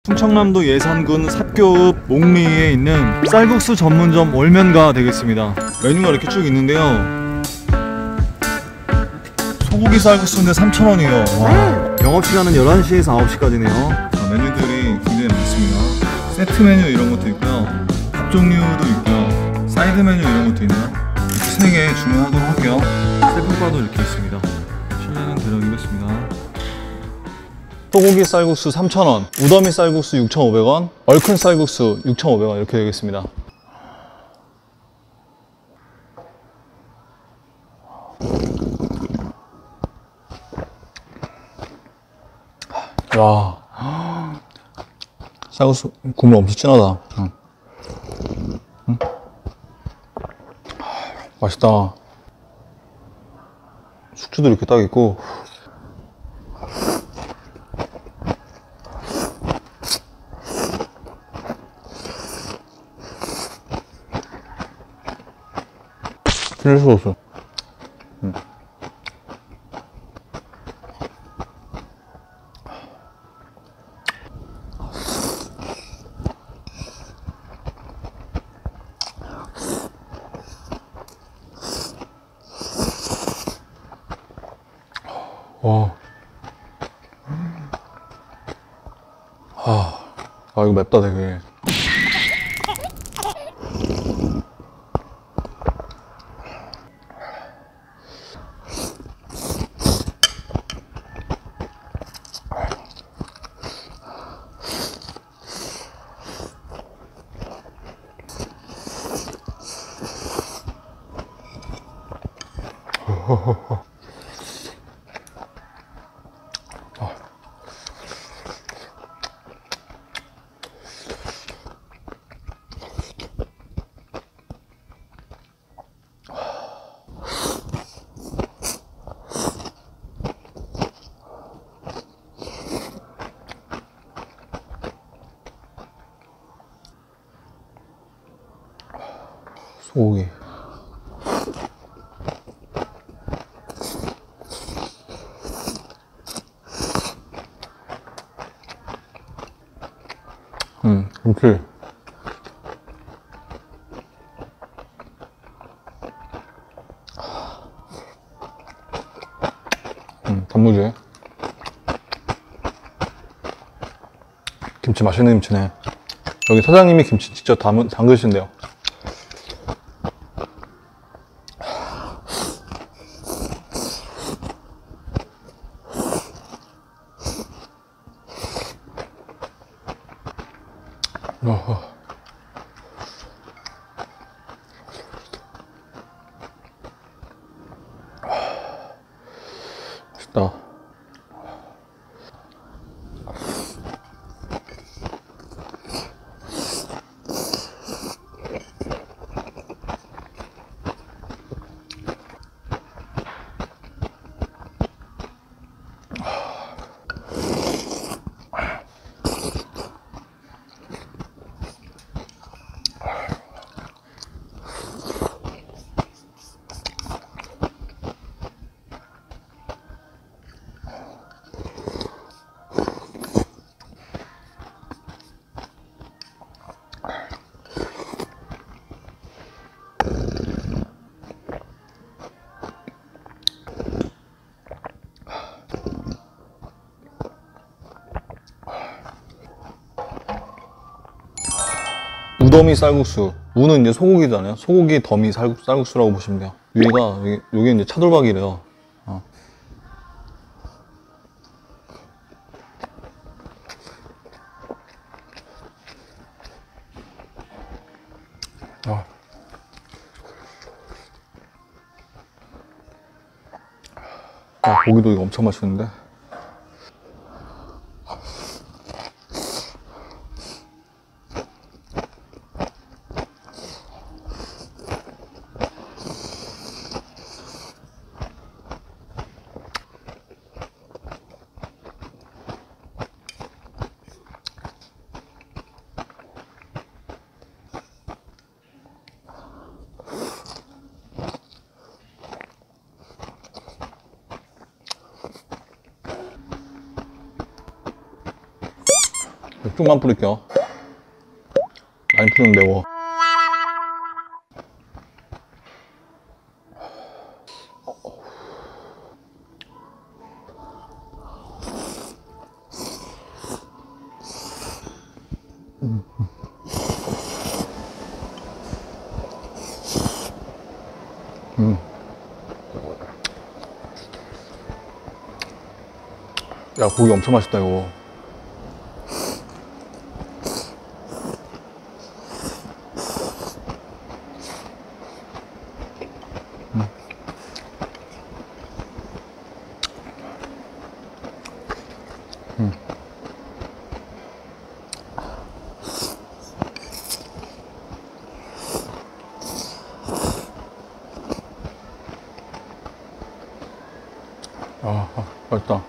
충청남도 예산군 삽교읍 목리에 있는 쌀국수 전문점 월면가 되겠습니다. 메뉴가 이렇게 쭉 있는데요. 소고기 쌀국수인데 3,000원이에요. 와. 영업시간은 11시에서 9시까지네요. 메뉴들이 굉장히 많습니다. 세트 메뉴 이런 것도 있고요. 밥 종류도 있고요. 사이드 메뉴 이런 것도 있네요. 이렇게 3개 주문하도록 할게요. 세분바도 이렇게 있습니다. 실내는 대략이겠습니다. 소고기 쌀국수 3,000원, 우더미 쌀국수 6,500원, 얼큰 쌀국수 6,500원 이렇게 되겠습니다. 와, 쌀국수 국물 엄청 진하다. 맛있다. 숙주도 이렇게 딱 있고. 틀릴 수가 없어. 와. 이거 맵다 되게. 소고기. 김치. 단무지. 김치 맛있는 김치네. 여기 사장님이 김치 직접 담그신대요. 맛있다. 우더미 쌀국수. 우는 이제 소고기잖아요. 소고기 더미 쌀국수라고 보시면 돼요. 위가 여기 이제 차돌박이래요. 고기도 이거 엄청 맛있는데. 좀만 뿌릴게요. 많이 뿌리면 매워. 야, 고기 엄청 맛있다, 이거. 맛있다.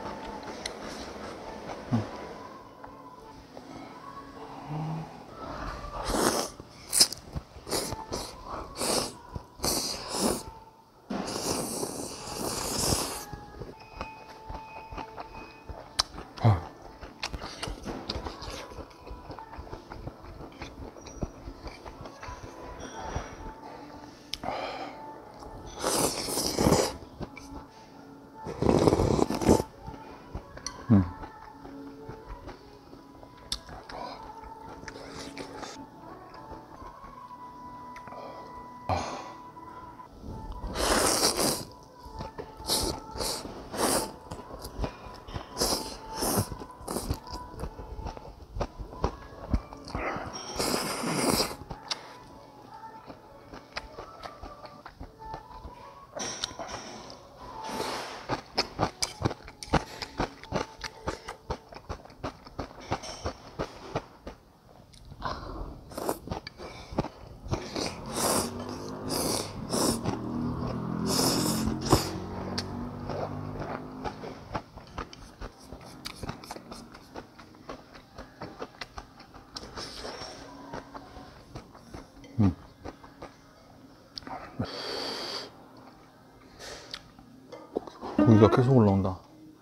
고기가 계속 올라온다.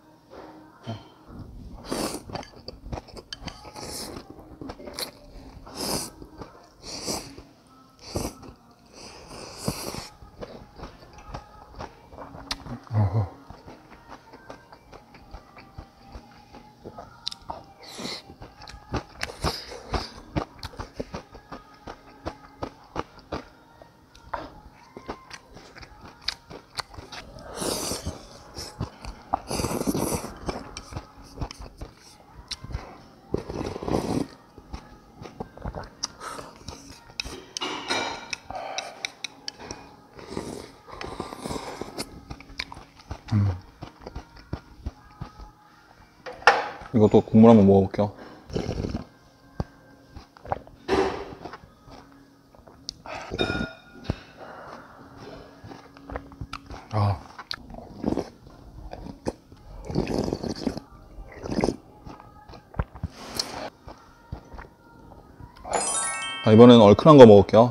이것도 국물 한번 먹어볼게요. 이번에는 얼큰한 거 먹을게요.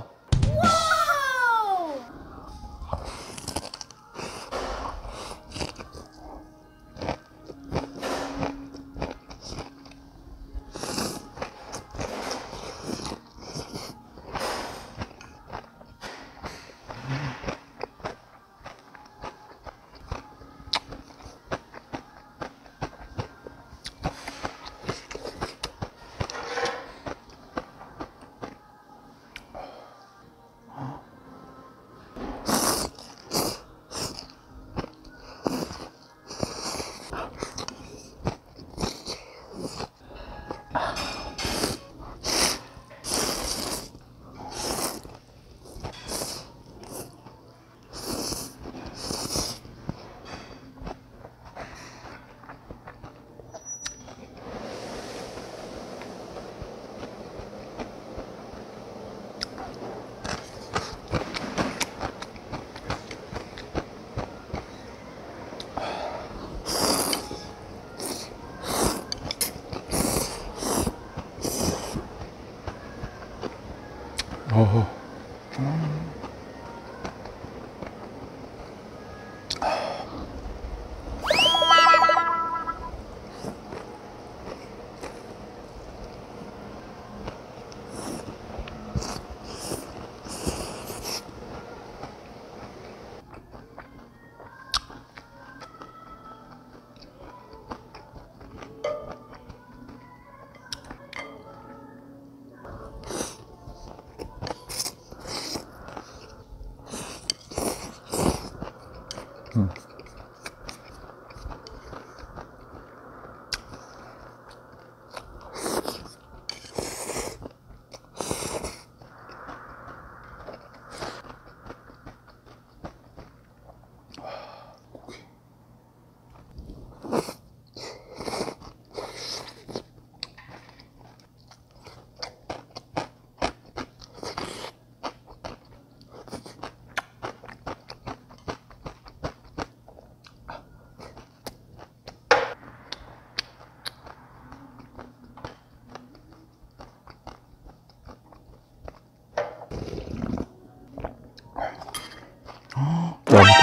어허.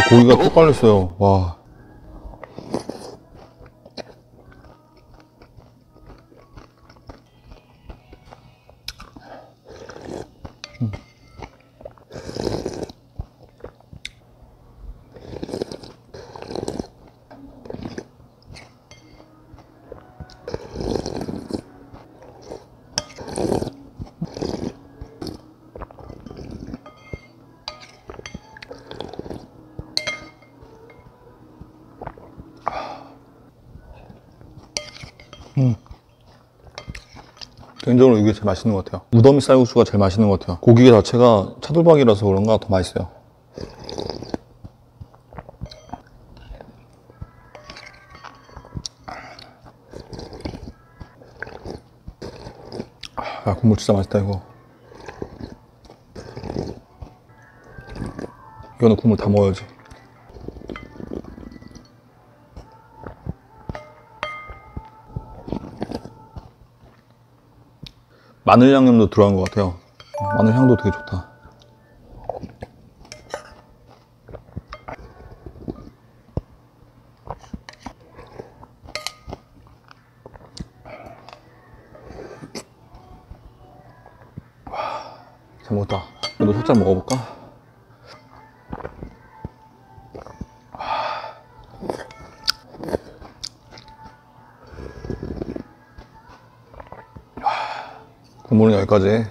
고기가 뚝 깔렸어요. 와. 개인적으로 이게 제일 맛있는 것 같아요. 무더미 쌀국수가 제일 맛있는 것 같아요. 고기 자체가 차돌박이라서 그런가 더 맛있어요. 아, 국물 진짜 맛있다 이거. 이거는 국물 다 먹어야지. 마늘 양념도 들어간 것 같아요. 마늘 향도 되게 좋다. 잘 먹었다. 너도 살짝 먹어볼까? 국물은 여기까지.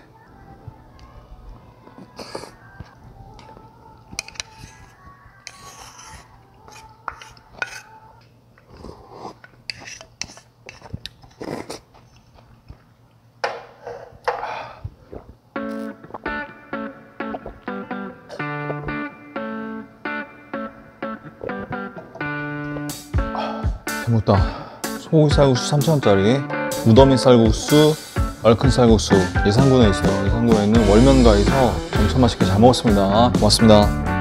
잘 먹었다. 소고기 쌀국수 3,000원짜리, 무더미 쌀국수, 얼큰 쌀국수 예산군에 있어요. 예산군에 있는 월면가에서 엄청 맛있게 잘 먹었습니다. 고맙습니다.